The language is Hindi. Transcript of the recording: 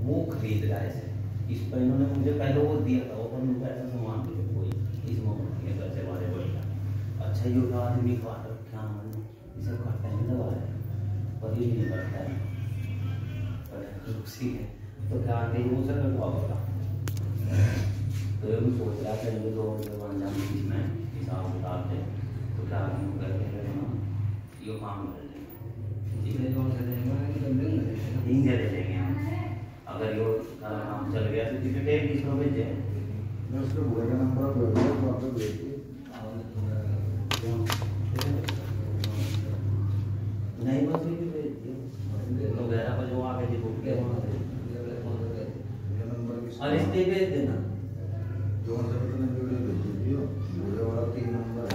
वो खरीद रहा है इसे। इस पर इन्होंने मुझे पहले वो दिया था, वो पर मुझे ऐसा सामान भी कोई इस मोबाइल के पैसे वाले बढ़िया अच्छा ये उठा आदमी को क्या नाम इसे करते हैं दवा है पर ये नहीं करता है पर उसी है तो क्या आते वो सर कटवा होगा। तो ये मैं सोच रहा था ये दो बन जाने में हिसाब किताब से तो क्या करके ये काम कर लेंगे ठीक है जो से देंगे दे देंगे अगर यो काम चल गया तो टिकट एक किस को भेजे मैं उसको बुआ का नंबर दे दिया तो आपको भेज दिया नहीं बस ये भेज दिया तो गहरा पर जो आगे जी बुक के वहाँ से और इस पे भेज देना जो नंबर तो नहीं भेज दियो बुआ वाला 3 नंबर